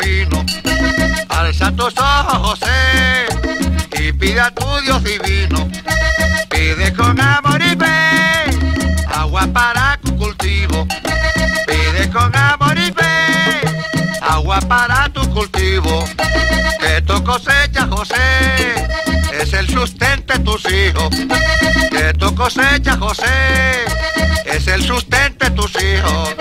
fino. Alza tus ojos, José, y pide a tu Dios divino. Pide con amor y fe agua para tu cultivo. Pide con amor y fe agua para tu cultivo. Que tu cosecha, José, es el sustento de tus hijos. Que tu cosecha, José, es el sustento de tus hijos.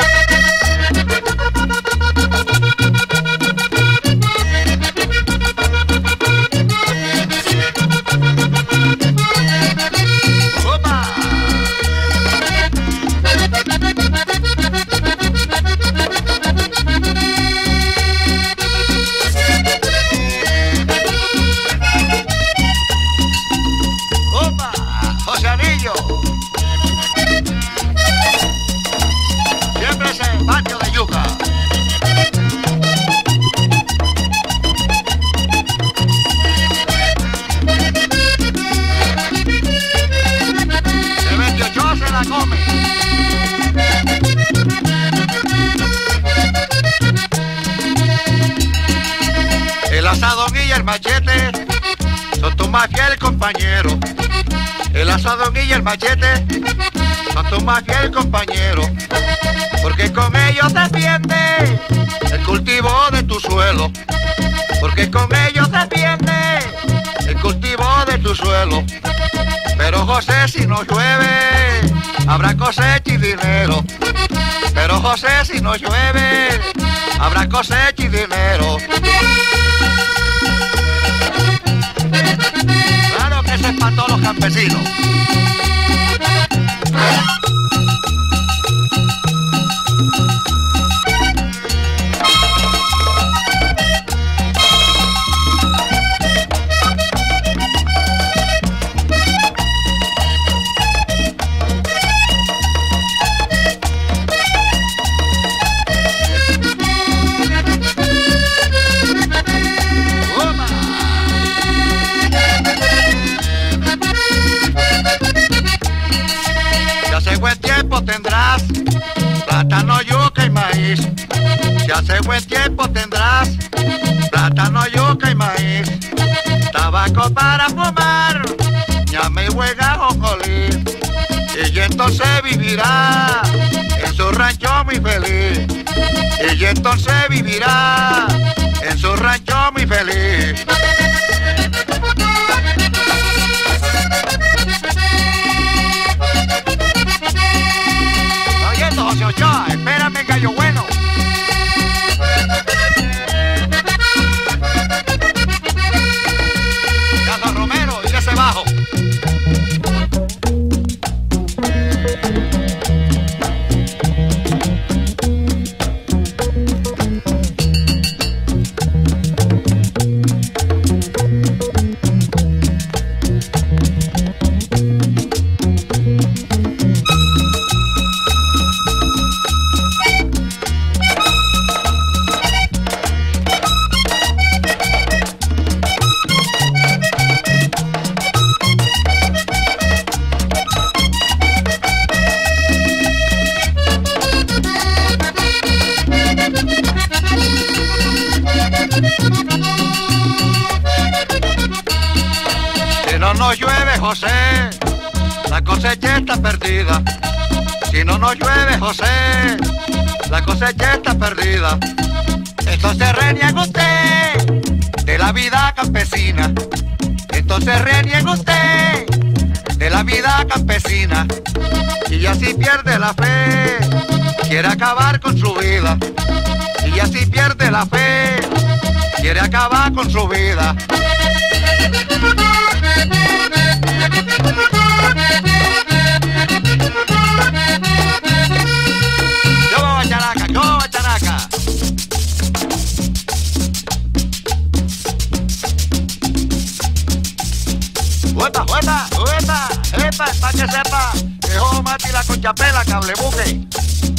Siempre ese patio de yuca. De 28 se la come. El asadón y el machete son tu más fiel compañero. El asadón y el machete son tu más fiel compañero, porque con ellos defiende el cultivo de tu suelo, porque con ellos defiende el cultivo de tu suelo. Pero José, si no llueve, habrá cosecha y dinero. Pero José, si no llueve, habrá cosecha y dinero. Claro que eso es para todos los campesinos. Buen tiempo tendrás plátano, yuca y maíz. Si hace buen tiempo tendrás plátano, yuca y maíz. Tabaco para fumar, ñame y huega jonjolí. Y entonces vivirá en su rancho muy feliz. Y entonces vivirá en su rancho muy feliz. José Ochoa, espérame, gallo bueno. Casa Romero y ese bajo. Si no nos llueve, José, la cosecha está perdida. Si no nos llueve, José, la cosecha está perdida. Entonces reniega usted de la vida campesina. Entonces reniega usted de la vida campesina. Y así pierde la fe, quiere acabar con su vida. Y así pierde la fe, quiere acabar con su vida. Yo voy a Characa, yo voy a Characa. Hueta, hueta, hueta, epa, para que sepa, que Jojo Mati la conchapela, cable buque.